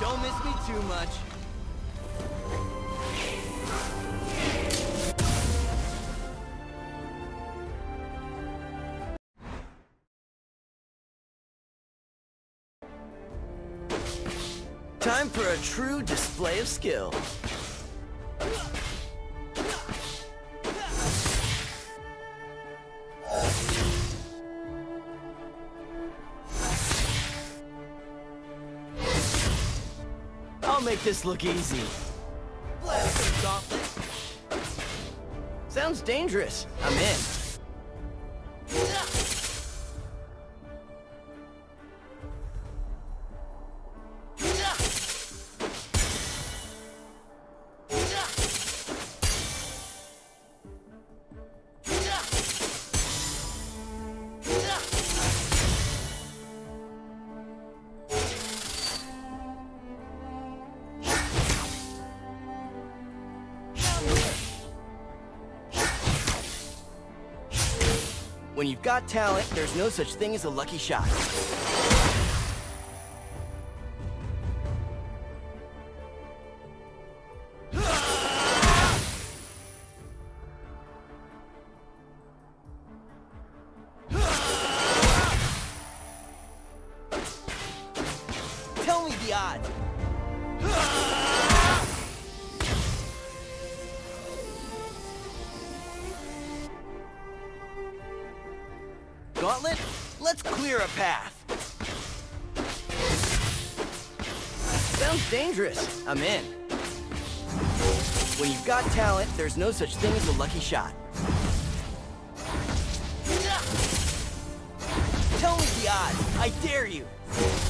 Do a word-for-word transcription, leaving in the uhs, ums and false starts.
Don't miss me too much. Time for a true display of skill. I'll make this look easy. Blast some gauntlet. Sounds dangerous. I'm in. When you've got talent, there's no such thing as a lucky shot. Tell me the odds. Gauntlet, let's clear a path. Sounds dangerous. I'm in. When you've got talent, there's no such thing as a lucky shot. Tell me the odds. I dare you.